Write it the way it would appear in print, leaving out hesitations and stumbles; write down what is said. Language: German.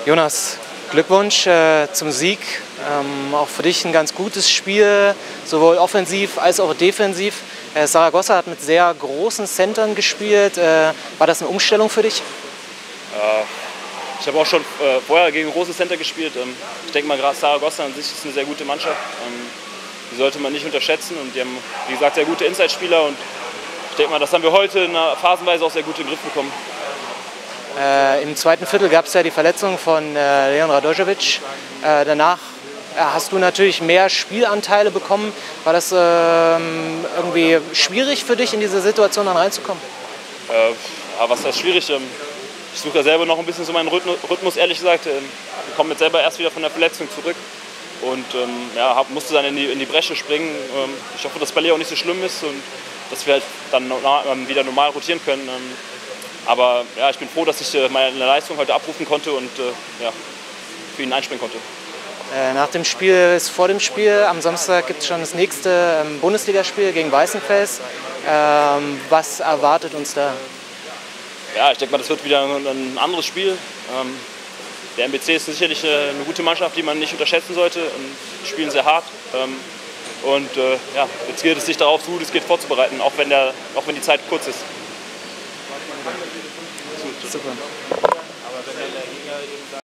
Jonas, Glückwunsch zum Sieg. Auch für dich ein ganz gutes Spiel, sowohl offensiv als auch defensiv. Saragossa hat mit sehr großen Centern gespielt. War das eine Umstellung für dich? Ich habe auch schon vorher gegen große Center gespielt. Ich denke mal, gerade Saragossa an sich ist eine sehr gute Mannschaft. Die sollte man nicht unterschätzen. Und die haben, wie gesagt, sehr gute Inside-Spieler. Und ich denke mal, das haben wir heute phasenweise auch sehr gut in den Griff bekommen. Im zweiten Viertel gab es ja die Verletzung von Leon Radojevic. Danach hast du natürlich mehr Spielanteile bekommen. War das irgendwie schwierig für dich, in diese Situation dann reinzukommen? Was heißt schwierig? Ich suche ja selber noch ein bisschen so meinen Rhythmus, ehrlich gesagt. Ich komme jetzt selber erst wieder von der Verletzung zurück und musste dann in die Bresche springen. Ich hoffe, dass bei Leo auch nicht so schlimm ist und dass wir halt dann wieder normal rotieren können. Aber ja, ich bin froh, dass ich meine Leistung heute abrufen konnte und für ihn einspringen konnte. Nach dem Spiel ist vor dem Spiel. Am Samstag gibt es schon das nächste Bundesligaspiel gegen Weißenfels. Was erwartet uns da? Ja, ich denke mal, das wird wieder ein anderes Spiel. Der MBC ist sicherlich eine gute Mannschaft, die man nicht unterschätzen sollte. Die spielen sehr hart. Jetzt gilt es sich darauf, so gut es geht vorzubereiten, auch wenn die Zeit kurz ist. Super.